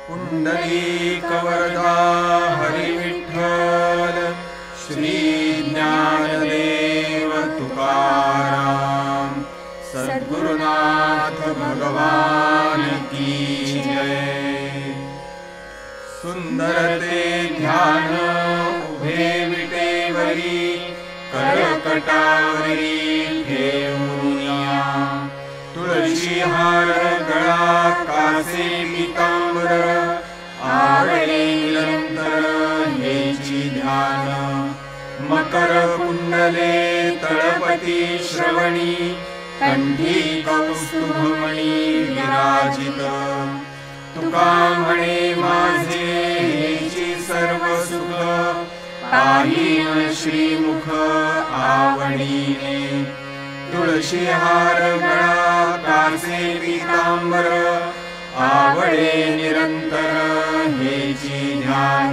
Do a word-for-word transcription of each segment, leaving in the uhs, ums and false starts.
पुंडलीकवरदा हरी विठ्ठल श्री ज्ञानदेव तुकाराम सद्गुरुनाथ भगवान की जय। सुंदर ते ध्यान उभे विटेवरी करकटावरी ठेवूनिया तुळशी हार गळा कासे पीतांबर आवळे निरंतर हेची ध्यान मकर कुंडले तळपती श्रवणी कंठी कौस्तुभमणी विराजित तुका म्हणे माझे हेची सर्व सुख पाहिन श्रीमुख आवडीने तुळशी हार गळा कासे पीतांबर आवळे निरंतर हेची ध्यान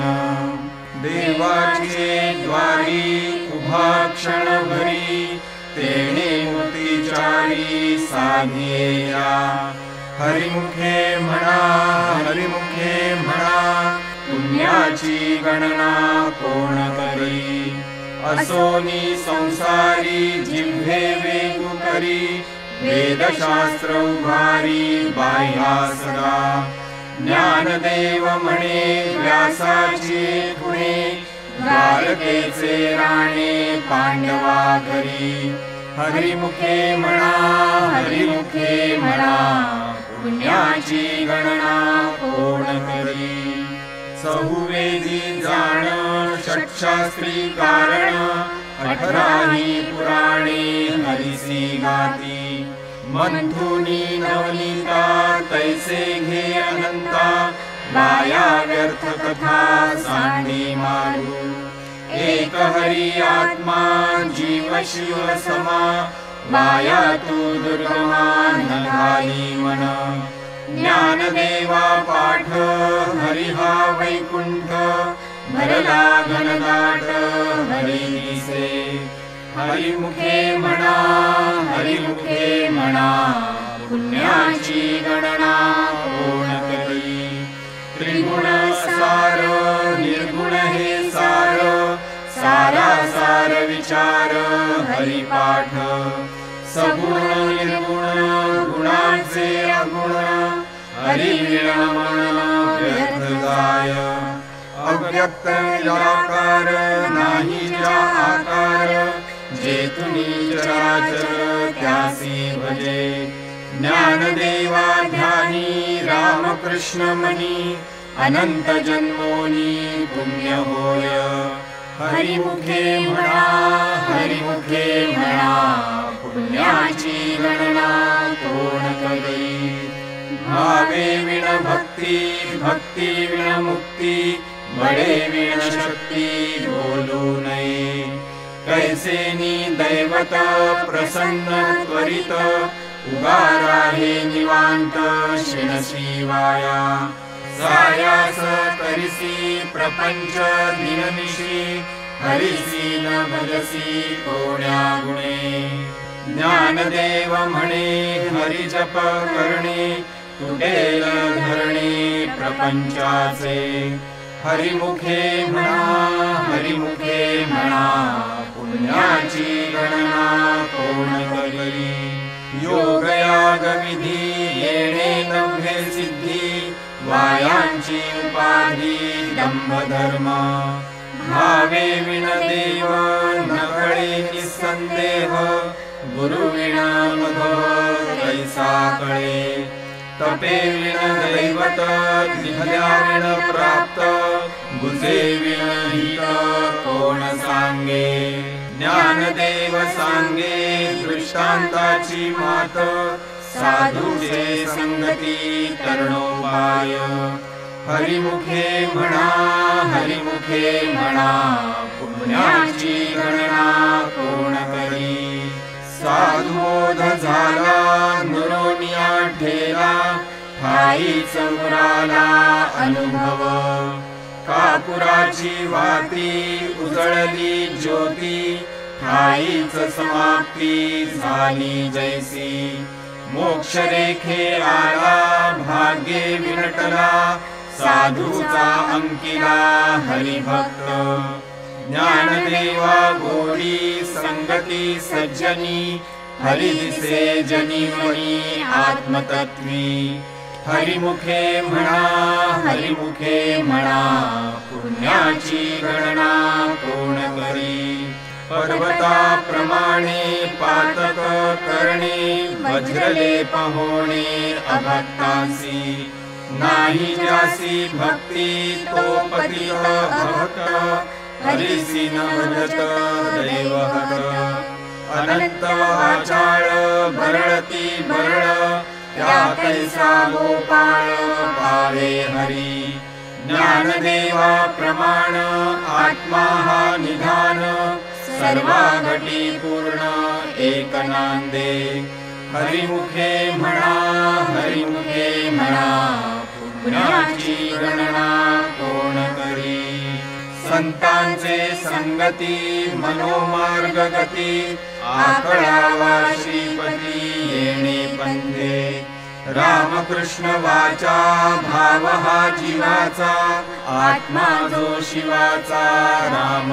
देवाचे द्वारी उभा क्षणभरी तेणे मोतीचारी साधिया हरिमुखे म्हणा हरिमुखे म्हणा पुण्याची गणना कोण करी असोनी संसारी जिव्हे वेगू करी वेदशास्त्र उभारी बाह्या सदा ज्ञानदेव म्हणे व्यासाची पुणे द्वारकेचे राणे पांडवा घरी हरिमुखे म्हणा हरिमुखे म्हणा पुण्याची गणना कोण करी चहुवेदी जाण षट्शास्त्री कारण अठराही पुराणे हरिसी गाती मंथुनी नवनीता तैसे घे अनंता वाया व्यर्थ कथा सांडी मारू एक हरी आत्मा जीव शिव समा वाया तू दुर्गमा नघाली मन ज्ञानदेवा पाठ हरिहा वैकुंठ भरला घनदाट हरी दिसे हरिमुखे म्हणा हरिमुखे म्हणा पुण्याची गणना कोण करी त्रिगुण सार निर्गुण हे सार सारा सार विचार हरिपाठ सगुण निर्गुण गुणांचे अगुण हरिविणमन व्यर्थ गाय अव्यक्त निराकार नाही ज्या आकार जेतुनी चराचर त्यासी भजे ज्ञानदेवा ध्यानी रामकृष्ण मनी अनंत जन्मोनी पुण्य होय हरिमुखे म्हणा हरिमुखे म्हणा पुण्याची गणना कोण करी भावे विण भक्ती भक्ती विण मुक्ती बळे विण शक्ती बोलू नये कैसेनी दैवत प्रसन्न त्वरित उगारा हे निवांत शिणशिवाया सायास करिसी प्रपंच दिननिशी हरिसी न भजसी कोण्या गुणे ज्ञानदेव म्हणे हरिजप करणे तुटेल धरणे प्रपंचाचे हरिमुखे म्हणा हरिमुखे म्हणा पुण्याची गणना कोण करी योगयाग विधी येणे नव्हे सिद्धी वायांची उपाधी दंभ धर्म भावे विण देव नकळे निसंदेह गुरु विण मध कैसा कळे तपे विण दैवत निहल्या विण प्राप्त बुजे विण हित कोण सांगे ज्ञानदेव सांगे दृष्टांताची मात साधूचे संगती तरणोपाय हरिमुखे म्हणा हरिमुखे म्हणा पुण्याची गणना कोण करी साधुबोध झाला नुरोनिया ठेला ठाईच मुराला अनुभव कापुराची वाती उजळली ज्योती ठाईच समाप्ती झाली जैसी मोक्ष रेखे आला भाग्ये विनटला साधूचा अंकिला हरिभक्त ज्ञानदेवा गोडी संगती सज्जनी हरि दिसे जनीमणी आत्मतत्वी हरिमुखे म्हणा हरिमुखे म्हणा पुण्याची गणना कोण करी पर्वताप्रमाणे पातक करणे वज्रलेप होणे अभक्तांसी नाही ज्यासी भक्ती तो पतित अभक्त हरिसी न भजत दैवहत अनंत वाचाळ बरळती बरळ त्या कैसा गोपाळ पावे हरी ज्ञानदेवा प्रमाण आत्मा हा निधान सर्वा घटी पूर्ण एक नांदे हरिमुखे म्हणा हरिमुखे म्हणा पुण्याची गणना कोण करी संतांचे संगती मनोमार्ग गती आकळावा श्रीपती येणे पंथे रामकृष्ण वाचा भाव हा जीवाचा आत्मा जो शिवाचा राम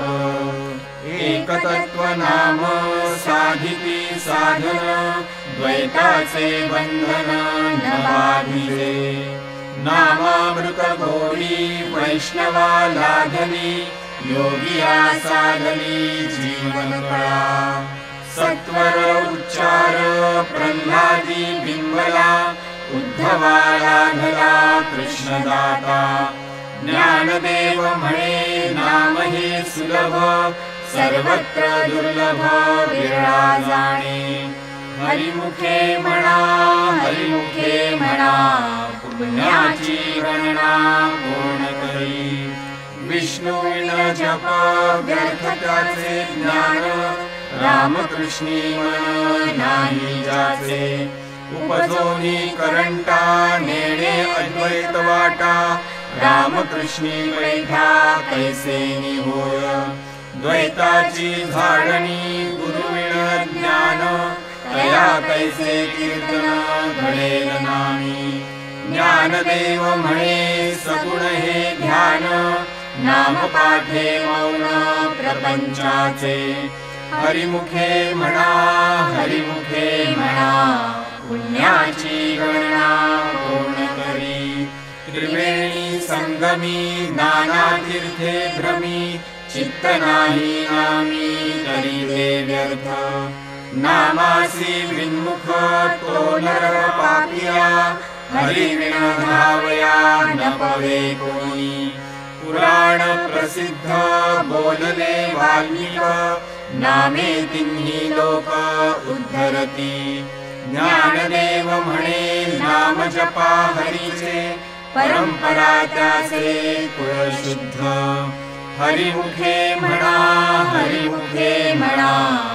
जप एकतत्व नाम साधिती साधन द्वैताचे बंधन न बाधिले नामामृत गोडी वैष्णवा लाधली योगिया साधली जीवन कळा सत्वर उच्चार प्रल्हादी बिंबला उद्धवा लाधला कृष्णदाता ज्ञानदेव म्हणे नाम हे सुलभ सर्वत्र दुर्लभ विरळा जाणे हरिमुखे म्हणा हरिमुखे म्हणा पुण्याची गणना कोण करी विष्णुविन जप व्यर्थ त्याचे ज्ञान रामकृष्णी मन नाही जाचे उपजोनी करंटा नेणे अद्वैत वाटा रामकृष्णी बैठा कैसे निहोय द्वैताची झाडणी गुरुविण ज्ञान तया कैसे कीर्तन घडेल नामी ज्ञानदेव म्हणे सगुण हे ध्यान नाम पाठे मौन प्रपंचाचे हरिमुखे म्हणा हरिमुखे म्हणा पुण्याची गणना कोण करी त्रिवेणी संगमी नाना तीर्थे भ्रमी चित्त नाही नामी तरी ते व्यर्थ नामासी विन्मुख तो नर पापिया हरिविण धावया न पवे कोणी पुराण प्रसिद्ध बोलले वाल्मिक नामे तिन्ही लोक उद्धरती ज्ञानदेव म्हणे नाम जपा हरीचे परंपरा त्याचे कुळ शुद्ध हरिमुखे म्हणा हरिमुखे म्हणा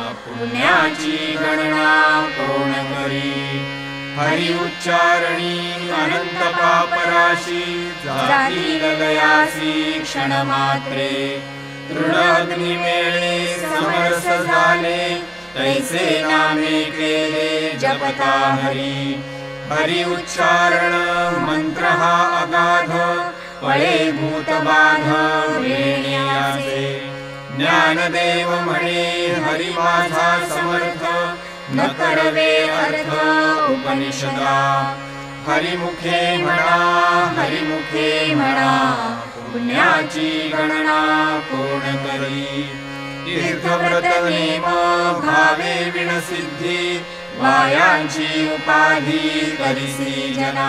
पुण्याची गणना कोण करी हरि उच्चारणी अनंत पापराशी जाती लयासी क्षण मात्रे तृण अग्नि मेळे समरस झाले तैसे नामे केले जपता हरी हरि उच्चारण मंत्र हा अगाध पळे भूत बाध वेण्याचे ज्ञानदेव म्हणे हरि माझा समर्थ न करवे अर्थ उपनिषदा हरिमुखे म्हणा हरिमुखे म्हणा पुण्याची गणना कोण करी तीर्थव्रत नेम भावे विणसिद्धी वायांची उपाधी करिसी जना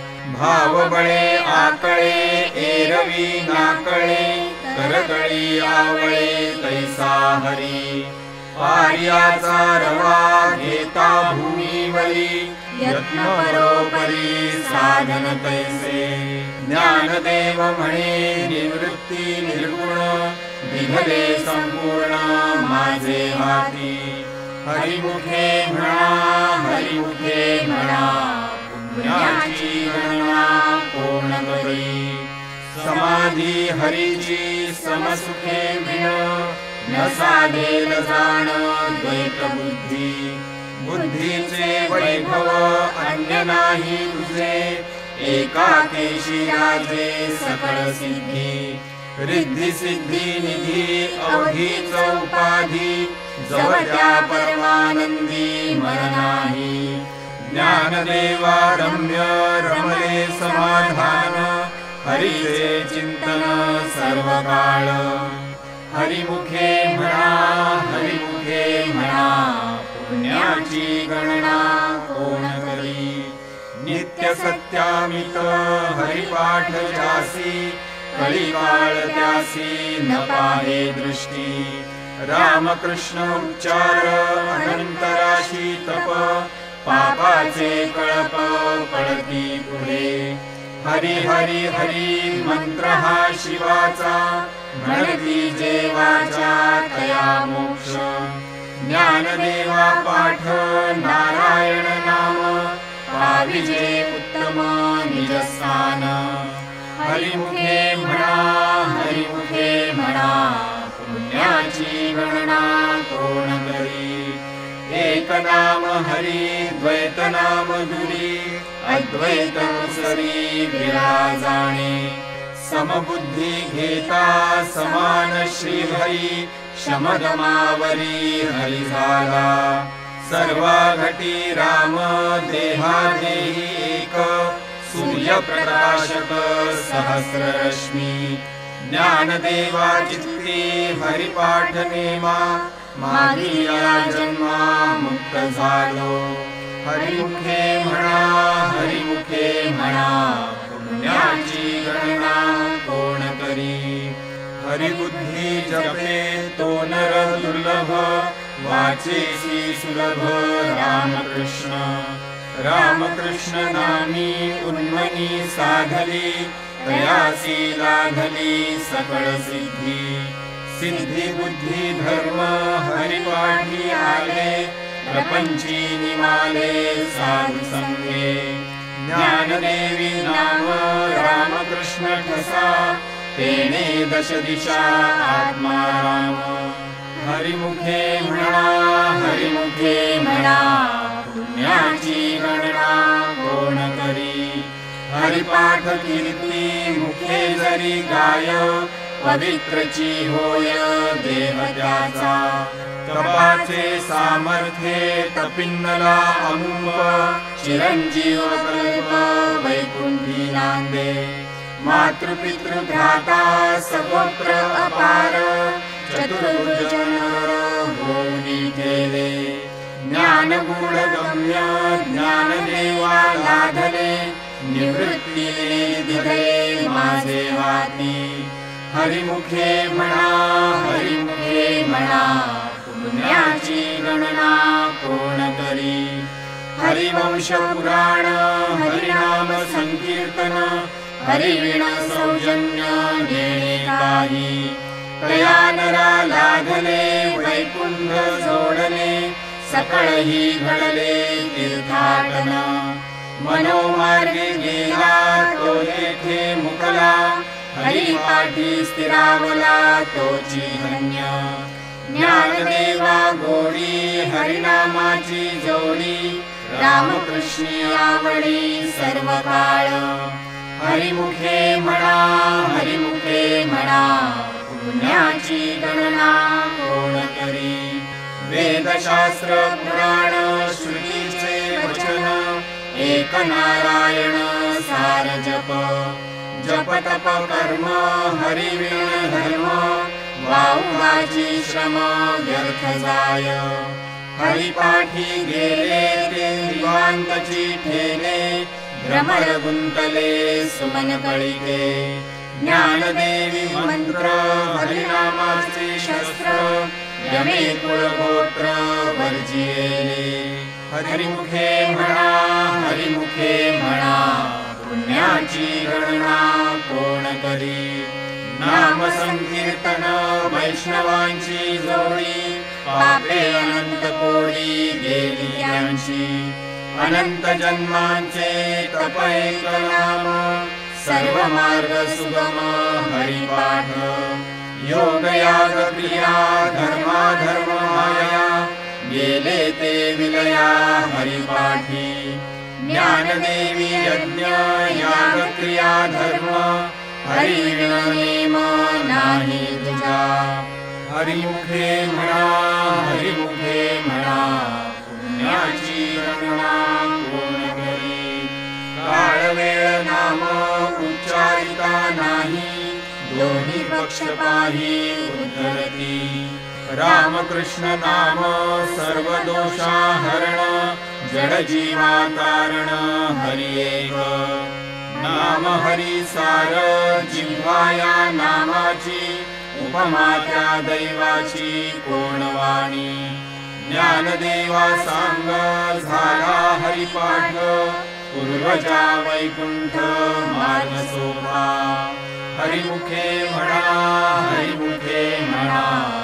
भाव बळे आकळे एरवी नाकळे करतळी आवळे तैसा हरी पार्याचा रवा घेता भूमीवरी यत्न परोपरी साधन तैसे ज्ञानदेव म्हणे निवृत्ती निर्गुण निघले संपूर्ण माझे हाती हरिमुखे म्हणा हरिमुखे म्हणा पुण्याची गणना कोण करी समाधी हरीची समसुखे विण न साधेल जाण द्वैत बुद्धी बुद्धीचे वैभव अन्य नाही तुझे एकाकेशी राजे सकळ सिद्धी रिद्धी सिद्धी निधी अवधीच उपाधी जव त्या परमानंदी मन नाही ज्ञानदेवा रम्य रमले समाधान हरीचे चिंतन सर्व काळ हरिमुखे म्हणा हरिमुखे म्हणा पुण्याची गणना कोण करी नित्य सत्यामित हरिपाठ जासी कळीकाळ त्यासी न पाहे दृष्टी रामकृष्ण उच्चार अनंतराशी तप पापाचे कळप पळती पुढे हरी हरी हरी मंत्र हा शिवाचा म्हणती जेवाचा तया मोक्ष ज्ञानदेवा पाठ नारायण नाम पाविजे उत्तम निजस्थान हरिमुखे म्हणा हरिमुखे म्हणा पुण्याची गणना कोण करी एक नाम हरी द्वैत नाम दुरी अद्वैत सरी विराजाणे समबुद्धी घेता समान श्री हरी शमदमावरी हरी झाला सर्वा घटी राम देहा देही एक सूर्य प्रकाशक सहस्र रश्मी ज्ञानदेवा चित्ती हरिपाठ नेमा मागी या जन्मा मुक्त झालो हरिमुखे म्हणा हरिमुखे म्हणा पुण्याची गणना कोण करी हरिबुद्धी जपे तो नर दुर्लभ वाचेसी सुलभ रामकृष्ण रामकृष्ण नामी उन्मनी साधली तयासी लाधली सकळ सिद्धी सिद्धी बुद्धी धर्म हरिपाठी आले प्रपंची निमाले साधु संगे ज्ञानदेवी नाम रामकृष्ण ठसा तेने दश दिशा आत्मा राम हरिमुखे म्हणा हरिमुखे म्हणा पुण्याची गणना कोण करी हरिपाठ कीर्ती मुखे जरी गाय पवित्रची होय देह त्याचा तपाचे सामर्थ्ये तपिन्नला अमुप चिरंजीव कल्प वैकुंठी नांदे मातृपितृ भ्राता सगोत्र अपार चतुर्भुज नर होऊनी केले ज्ञानगुण गम्य ज्ञानदेवा लाधले निवृत्ती दिले माझे वाती हरिमुखे म्हणा हरिमुखे म्हणा पुण्याची गणना कोण करी हरिवंश पुराण हरिनाम संकीर्तन हरिविण सौजन्य देणे काही तया नरा लाधले वैकुंठ जोडले सकळही घडले तीर्थाटन मनोमार्गे गेला तो येथे मुकला हरिपाठी स्थिरावला तोची धन्य ज्ञानदेवा गोडी हरिनामाची जोडी रामकृष्णी आवडी सर्व काळ हरिमुखे म्हणा हरिमुखे म्हणा पुण्याची गणना कोण करी वेदशास्त्र पुराण श्रुतीचे वचन एक नारायण सार जप जप तप कर्म हरिविण धर्म वाऊगाची श्रम व्यर्थ जाय हरिपाठी गेले ते दिवांतची ठेले भ्रमर गुंतले सुमन कळिके ज्ञानदेवी मंत्र हरिनामाचे शस्त्र यमे कुळगोत्र वर्जिले हरिमुखे म्हणा हरिमुखे म्हणा पुण्याची गणना कोण करी नाम संकीर्तन वैष्णवांची जोडी पापे अनंत कोडी गेली त्यांची अनंत जन्मांचे तप एक नाम सर्व मार्ग सुगम हरिपाठ योग याग क्रिया धर्मा धर्म माया गेले ते विलया हरिपाठी ज्ञानदेवी यज्ञ याग क्रिया धर्म हरी विण नेम नाही तुझा हरिमुखे म्हणा हरिमुखे म्हणा पुण्याची गणना कोण करी काळ वेळ नाम उच्चारिता नाही दोन्ही पक्ष पाही उद्धरती रामकृष्ण नाम सर्व दोषा हरण जड जीवा तारण हरि एक नाम हरी सार जिव्हाया नामाची उपमा त्या दैवाची कोण वाणी ज्ञानदेवा सांग झाला हरिपाठ पूर्वजा वैकुंठ मार्ग सोपा हरिमुखे म्हणा हरिमुखे म्हणा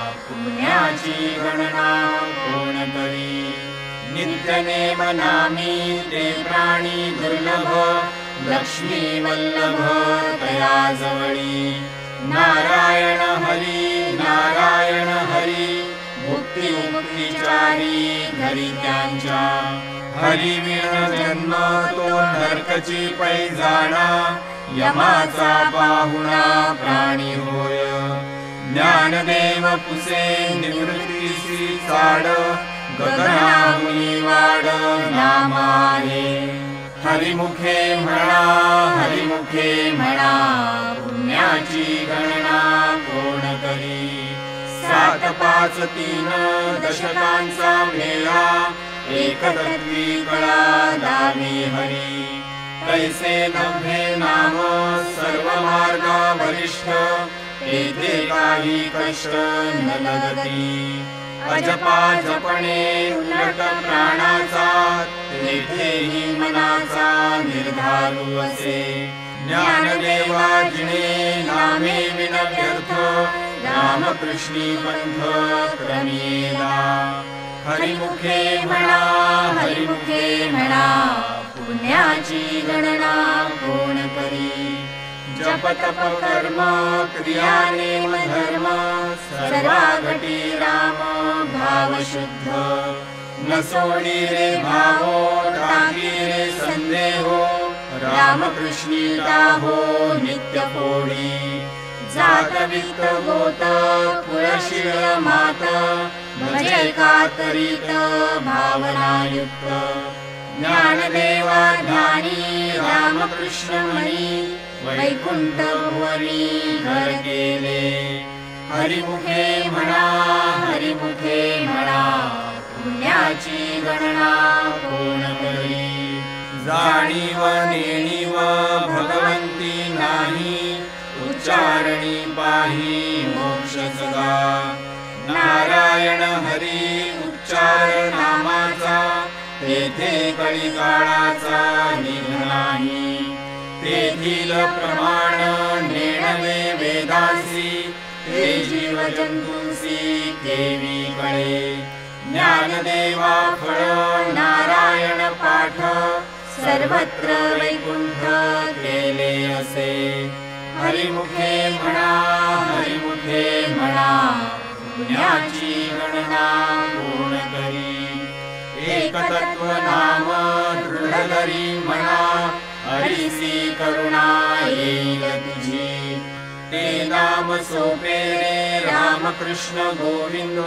पुण्याची गणना कोण करी नित्य नेम नामी ते प्राणी दुर्लभ लक्ष्मी वल्लभ तया जवळी नारायण हरी नारायण हरी मुक्ती मुक्तीचारी घरी त्यांच्या हरी विण जन्म तो नरकची पैजाणा यमाचा पाहुणा प्राणी होय ज्ञानदेव पुसे निवृत्तीसी चाड गगनाहुनी वाड नामाने हरिमुखे म्हणा हरिमुखे म्हणा पुण्याची गणना कोण करी सात पाच तीन दशकांचा मेळा एकतत्वी कळा दावी हरी कैसे नव्हे नाम सर्व मार्गा वरिष्ठ तेथे काही कष्ट न लगती अजपा जपणे उलट प्राणाचा तेथेही मनाचा निर्धारू असे ज्ञानदेवा जिणे नामे विन व्यर्थ रामकृष्णी पंथ क्रमेला हरिमुखे म्हणा हरिमुखे म्हणा पुण्याची गणना कोण करी जप तप कर्म क्रिया नेम धर्म सर्वा घटी राम भाव शुद्ध न सोडी रे भावो टाकी रे संदेहो रामकृष्णी ताहो नित्य पोळी जात वित्त गोत कुळशीळ मात भजे कातरीत भावनायुक्त ज्ञानदेवा ज्ञानी रामकृष्ण मणी वैकुंठ भुवनी घर केले हरिमुखे म्हणा हरिमुखे म्हणा पुण्याची गणना कोण करी जाणीव नेणीव भगवंती नाही उच्चारणी पाही मोक्ष सदा नारायण हरी उच्चार नामाचा तेथे कळी काळाचा निघ नाही तेथील प्रमाण नेणवे वेदासी ते जीव जंतूसी केवी कळे ज्ञानदेवा फळ नारायण पाठ सर्वत्र वैकुंठ केले असे हरिमुखे म्हणा हरिमुखे म्हणा पुण्याची गणना कोण करी एकतत्व नाम दृढधरी म्हणा हरिसी करुणा येईल तुझी ते नाम सोपे रे रामकृष्ण गोविंद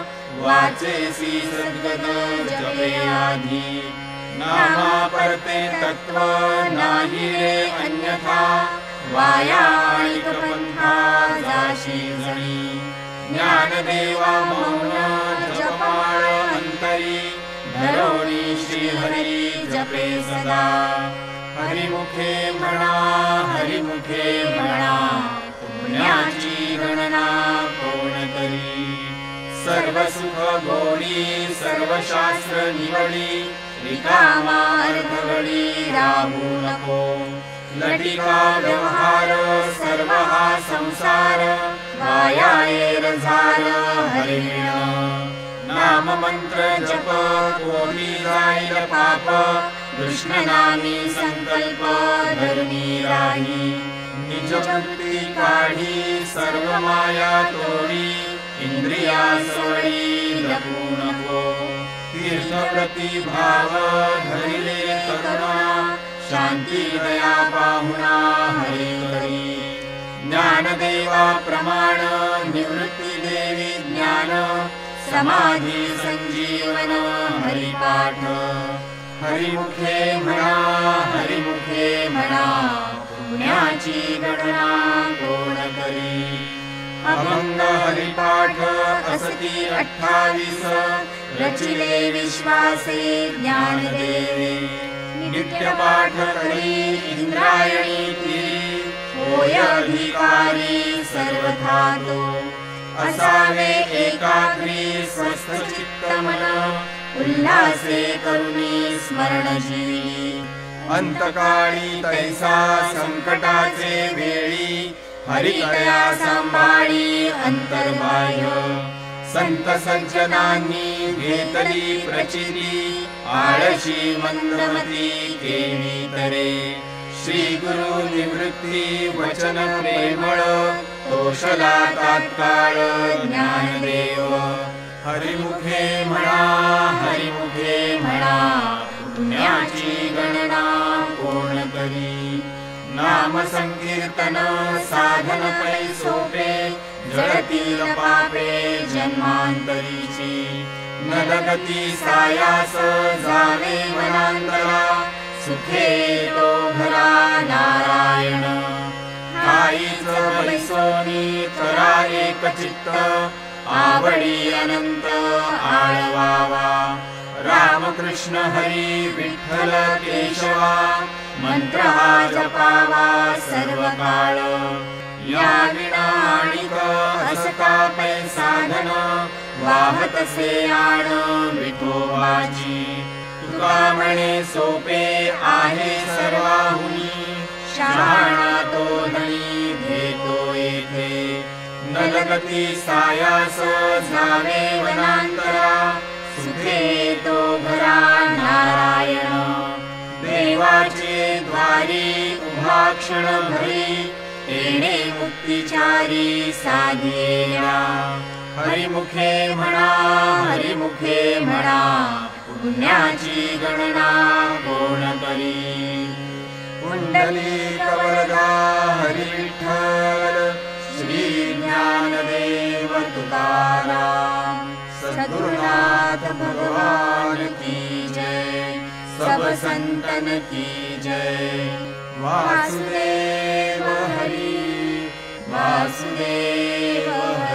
वाचेसी सद्गत जपे आधी नामा परते तत्व नाही रे अन्यथा वाया आणिक पंथा जाशी जणी ज्ञानदेवा मौन जपाळ अंतरी धरोणी श्रीहरी जपे सदा हरिमुखे म्हणा हरिमुखे म्हणा पुण्याची गणना कोण करी सर्व सुख गोडी सर्व शास्त्र निवडी रिकामा अर्थगडी राहू नको लटिका व्यवहार सर्व हा संसार वाया एरझार हरिण नाम मंत्र जप कोटी जाईल पाप कृष्ण नामी संकल्प धरुनी राही निज वृत्ती काढी सर्व माया तोडी इंद्रिया सवडी लपू नको तीर्थ प्रतिभाव धरिले करुणा शांती दया पाहुणा हरी करी ज्ञानदेवा प्रमाण निवृत्ती देवी ज्ञान समाधी संजीवन हरिपाठ हरिमुखे म्हणा हरिमुखे म्हणा पुण्याची गणना कोण करी अभंग हरिपाठ असती अठ्ठावीस रचिले विश्वासे ज्ञानदेवे नित्यपाठ करी इंद्रायणी ती होय अधिकारी सर्वथा तो असावे एकाग्री स्वस्थ चित्त मन उल्हासे करुणी स्मरण जीवी अंतकाळी तैसा संकटाचे वेळी हरिकया सांभाळी अंतर्बाह्य संत सज्जनांनी घेतली प्रचिती आळशी मंदमती केली तरे श्री गुरु निवृत्ती वचन प्रेमळ तोषला तात्काळ ज्ञानदेव हरिमुखे म्हणा हरिमुखे म्हणा पुण्याची गणना कोण करी नाम संकीर्तन साधन पै सोपे जळतील पापे जन्मांतरीची नदगती सायास जावे वनांतरा सुखे तो घरा नारायण आईच बैसोनी करा एक चित्त आवडी अनंत आळवावा रामकृष्ण हरी विठ्ठल केशवा मंत्र हा जपावा सर्व काळ या विना आणिक असता पै साधन वाहतसे आण विठोबाची तुका म्हणे सोपे आहे सर्वाहुनी शहाणा तो धनी घेतो येथे नलगती सायास जावे वनांतरा सुखे तो घरा नारायण देवाचे द्वारी उभा क्षण भरी येणे मुक्तिचारी साधिया हरिमुखे म्हणा हरिमुखे म्हणा पुण्याची गणना कोण करी कुंडली कवरगा हरी विठ्ठल श्री ज्ञानदेव तुकाराम सद्गुरुनाथ भगवान की जय सब संतन की जय वासुदेव हरि वासुदेव हरि।